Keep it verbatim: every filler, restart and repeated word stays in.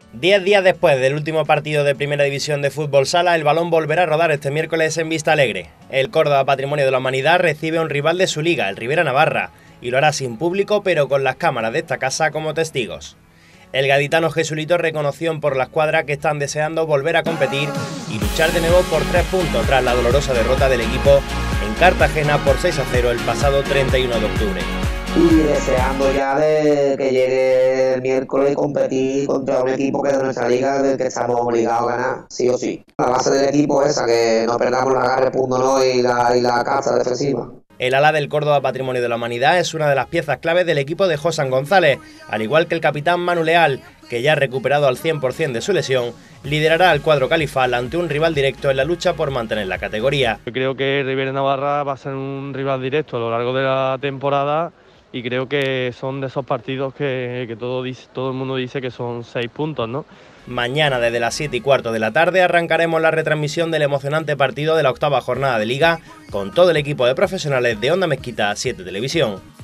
Diez días después del último partido de Primera División de Fútbol Sala, el balón volverá a rodar este miércoles en Vistalegre. El Córdoba Patrimonio de la Humanidad recibe a un rival de su liga, el Rivera Navarra, y lo hará sin público, pero con las cámaras de esta casa como testigos. El gaditano Jesulito reconoció por la escuadra que están deseando volver a competir y luchar de nuevo por tres puntos tras la dolorosa derrota del equipo en Cartagena por seis a cero el pasado treinta y uno de octubre. Y deseando ya de que llegue el miércoles y competir contra un equipo que es de nuestra liga, del que estamos obligados a ganar, sí o sí. La base del equipo es esa, que no perdamos la agarre, punto no, y la, y la caza defensiva. El ala del Córdoba Patrimonio de la Humanidad es una de las piezas claves del equipo de Josan González, al igual que el capitán Manu Leal, que ya ha recuperado al cien por cien de su lesión, liderará al cuadro califal ante un rival directo en la lucha por mantener la categoría. Yo creo que Rivera Navarra va a ser un rival directo a lo largo de la temporada y creo que son de esos partidos que, que todo, dice, todo el mundo dice que son seis puntos, ¿no? Mañana desde las siete y cuarto de la tarde arrancaremos la retransmisión del emocionante partido de la octava jornada de Liga con todo el equipo de profesionales de Onda Mezquita siete Televisión.